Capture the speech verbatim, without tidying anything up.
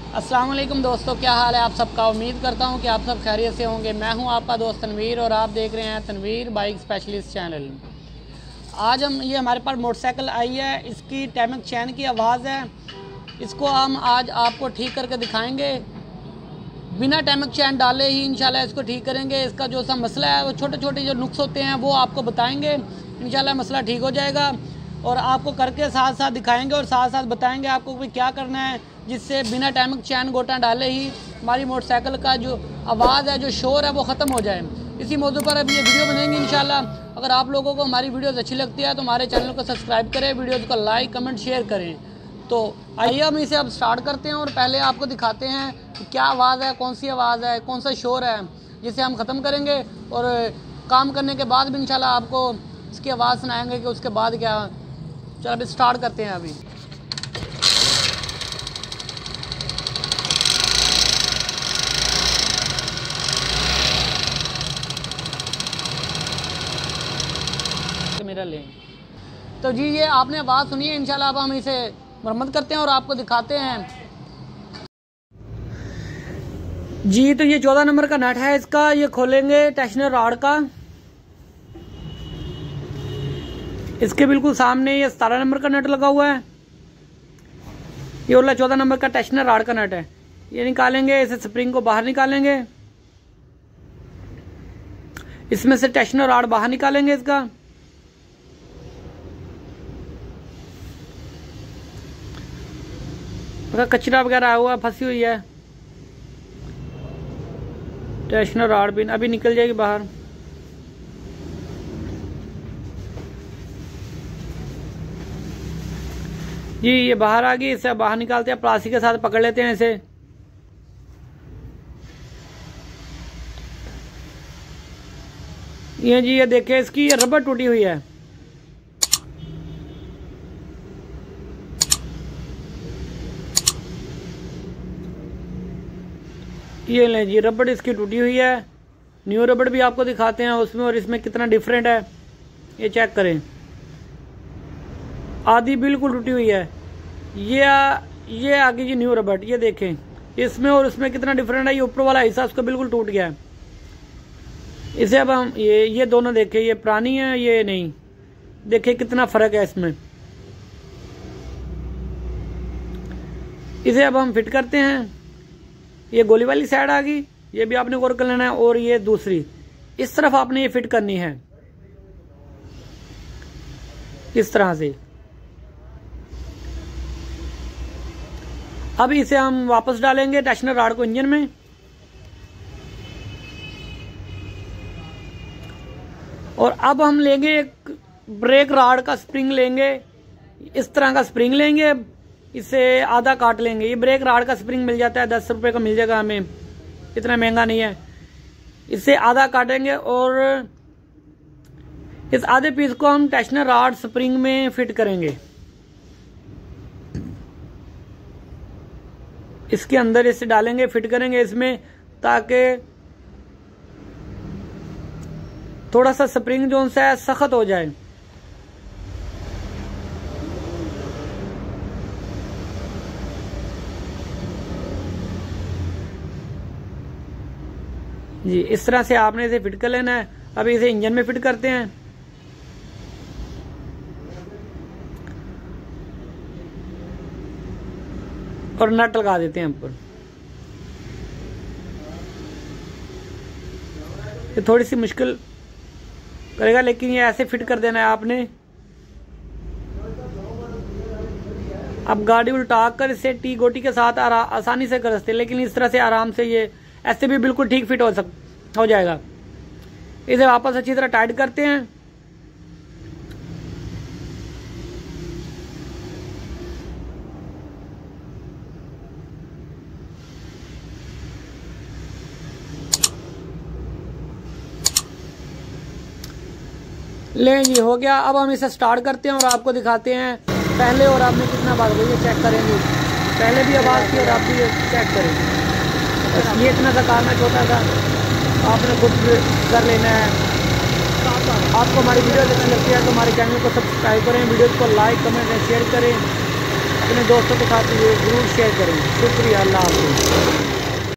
अस्सलाम वालेकुम दोस्तों, क्या हाल है आप सबका। उम्मीद करता हूं कि आप सब खैरियत से होंगे। मैं हूं आपका दोस्त तनवीर और आप देख रहे हैं तनवीर बाइक स्पेशलिस्ट चैनल। आज हम ये हमारे पास मोटरसाइकिल आई है, इसकी टैमक चैन की आवाज़ है। इसको हम आज आपको ठीक करके दिखाएंगे। बिना टैमक चैन डाले ही इंशाल्लाह इसको ठीक करेंगे। इसका जो सा मसला है वो छोटे छोटे जो नुक्स होते हैं वो आपको बताएंगे। इंशाल्लाह मसला ठीक हो जाएगा और आपको करके साथ साथ दिखाएंगे और साथ साथ बताएंगे आपको भी क्या करना है, जिससे बिना टैमक चैन गोटा डाले ही हमारी मोटरसाइकिल का जो आवाज़ है, जो शोर है, वो ख़त्म हो जाए। इसी मौजू पर अब ये वीडियो बनेंगे इंशाल्लाह। अगर आप लोगों को हमारी वीडियोज़ अच्छी लगती है तो हमारे चैनल को सब्सक्राइब करें, वीडियोज़ को लाइक कमेंट शेयर करें। तो आइए हम इसे अब स्टार्ट करते हैं और पहले आपको दिखाते हैं कि क्या आवाज़ है, कौन सी आवाज़ है, कौन सा शोर है, जिसे हम ख़त्म करेंगे और काम करने के बाद भी इंशाल्लाह आपको इसकी आवाज़ सुनाएंगे कि उसके बाद क्या। चलो अभी स्टार्ट करते हैं। अभी मेरा लें तो जी ये आपने आवाज़ सुनी है। इंशाल्लाह अब हम इसे मरम्मत करते हैं और आपको दिखाते हैं। जी तो ये चौदह नंबर का नट है इसका, ये खोलेंगे टेंशनर रॉड का। इसके बिल्कुल सामने ये सतारह नंबर का नट लगा हुआ है। ये वाला चौदह नंबर का टेंशनर रॉड का नट है। ये निकालेंगे, इसे स्प्रिंग को बाहर निकालेंगे, इसमें से टेंशनर रॉड बाहर निकालेंगे। इसका कचरा वगैरह हुआ फंसी हुई है, टेंशनर रॉड भी अभी निकल जाएगी बाहर। जी ये बाहर आ गई, इसे बाहर निकालते हैं, प्लास्टिक के साथ पकड़ लेते हैं इसे। ये जी ये देखिए इसकी रबड़ टूटी हुई है। ये ले जी रबड़ इसकी टूटी हुई है। न्यू रबड़ भी आपको दिखाते हैं उसमें और इसमें कितना डिफरेंट है, ये चेक करें। आधी बिल्कुल टूटी हुई है। ये आ, ये आगे जी न्यू रबड़, ये देखें इसमें और उसमें कितना डिफरेंट है। ये ऊपर वाला हिस्सा उसका बिल्कुल टूट गया है। इसे अब हम ये ये दोनों देखें, ये पुरानी है ये नहीं, देखें कितना फर्क है इसमें। इसे अब हम फिट करते हैं। ये गोली वाली साइड आ गई, ये भी आपने गौर कर लेना है, और ये दूसरी इस तरफ आपने ये फिट करनी है इस तरह से। अब इसे हम वापस डालेंगे टेंशनर रॉड को इंजन में। और अब हम लेंगे एक ब्रेक रॉड का स्प्रिंग लेंगे, इस तरह का स्प्रिंग लेंगे, इसे आधा काट लेंगे। ये ब्रेक रॉड का स्प्रिंग मिल जाता है, दस रुपए का मिल जाएगा हमें, इतना महंगा नहीं है। इससे आधा काटेंगे और इस आधे पीस को हम टेंशनर रॉड स्प्रिंग में फिट करेंगे। इसके अंदर इसे डालेंगे, फिट करेंगे इसमें, ताकि थोड़ा सा स्प्रिंग जो है सख्त हो जाए। जी इस तरह से आपने इसे फिट कर लेना है। अभी इसे इंजन में फिट करते हैं। और नट लगा देते हैं ऊपर। ये थोड़ी सी मुश्किल करेगा लेकिन ये ऐसे फिट कर देना है आपने। अब गाड़ी उल्टा कर इसे टी गोटी के साथ आसानी से कर सकते, लेकिन इस तरह से आराम से ये ऐसे भी बिल्कुल ठीक फिट हो सक हो जाएगा। इसे वापस अच्छी तरह टाइट करते हैं। ले जी हो गया। अब हम इसे स्टार्ट करते हैं और आपको दिखाते हैं पहले और अब में कितना बात हुई है, चेक करेंगे। पहले भी आवाज़ थी और आप भी चेक करें। बस ये इतना सा काम है छोटा सा, आपने खुद कर लेना है। आपको हमारी वीडियो अच्छी लगती है तो हमारे चैनल को सब्सक्राइब करें, वीडियो को लाइक कमेंट एंड शेयर करें। अपने दोस्तों के साथ ये ज़रूर शेयर करें। शुक्रिया, अल्लाह हाफ़िज़।